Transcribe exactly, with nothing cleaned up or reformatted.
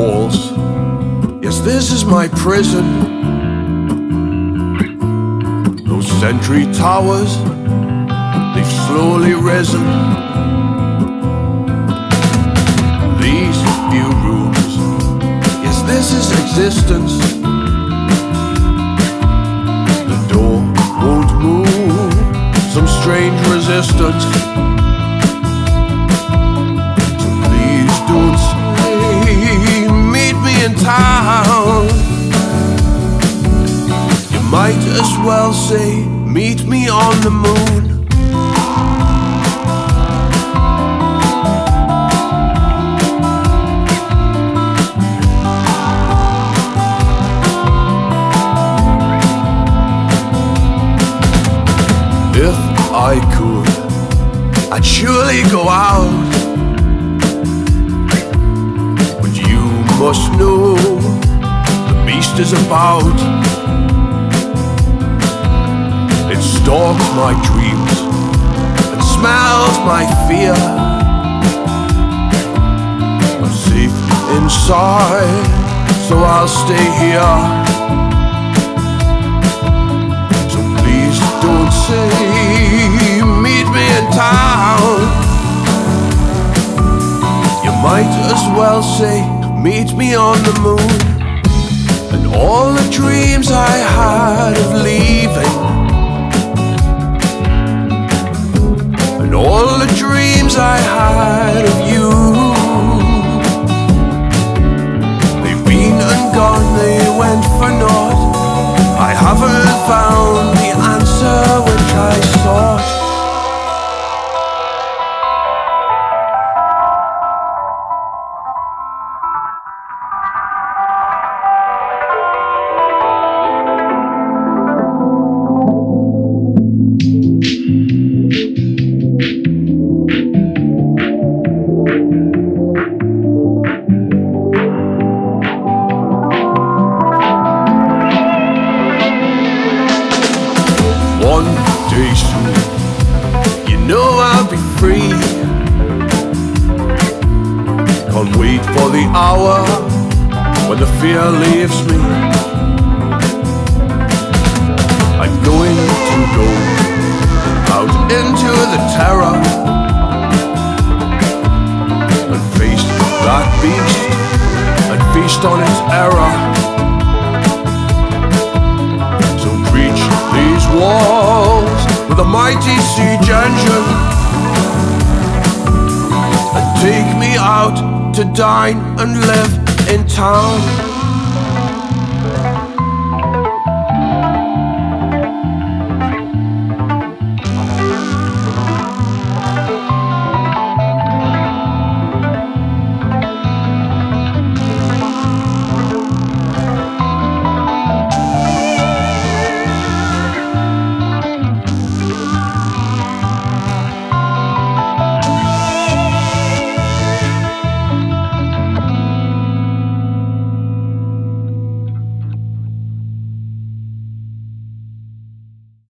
walls, yes, this is my prison. Those sentry towers, they've slowly risen. These few rooms, yes, this is existence. The door won't move, some strange resistance. So please don't say, meet me in town. You might as well say, meet me on the moon. If I could, I'd surely go out, but you must know the beast is about. It stalks my dreams and smells my fear. I'm safe inside, so I'll stay here. So please don't say, meet me in town. You might as well say, meet me on the moon. And all the dreams I had of leaving, and all the dreams I had of you, they've been and gone, they went for naught. I haven't found the answer which I sought. One day soon, you know I'll be free. Can't wait for the hour when the fear leaves me. I'm going to go out into the terror and face that beast and feast on its error. These walls with a mighty siege engine, and take me out to dine and live in town.